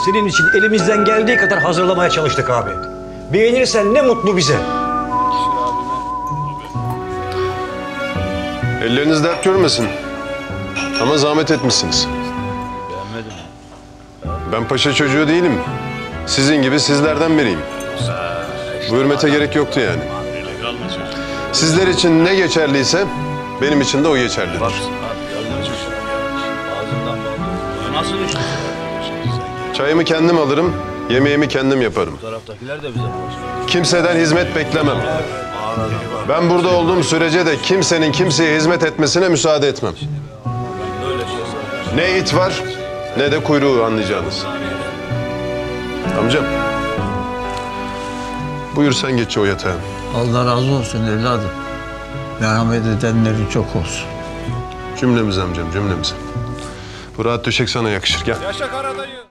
Senin için elimizden geldiği kadar hazırlamaya çalıştık abi. Beğenirsen ne mutlu bize. Elleriniz dert görmesin. Ama zahmet etmişsiniz. Beğenmedim. Ben paşa çocuğu değilim. Sizin gibi sizlerden biriyim. Bu hürmete gerek yoktu yani. Sizler için ne geçerliyse benim için de o geçerlidir. Nasıl düştü? Çayımı kendim alırım, yemeğimi kendim yaparım. Taraftakiler de bize karşı. Kimseden hizmet beklemem. Ben burada olduğum sürece de kimsenin kimseye hizmet etmesine müsaade etmem. Ne it var ne de kuyruğu, anlayacağınız. Amcam. Buyur sen geç o yatağa. Allah razı olsun evladım. Merhamet edenleri çok olsun. Cümlemiz amcam, cümlemiz. Bu rahat döşek sana yakışır. Gel. Yaşa Karadayı.